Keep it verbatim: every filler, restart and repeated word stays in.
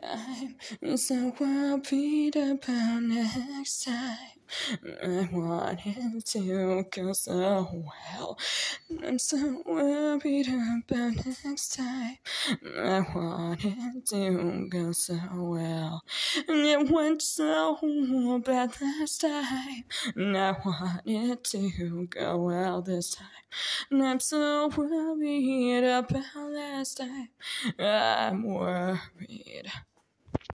I'm so worried about next time. I want it to go so well. I'm so worried about next time. I want it to go so well. And it went so bad last time. And I want it to go well this time. And I'm so worried about last time. I'm worried.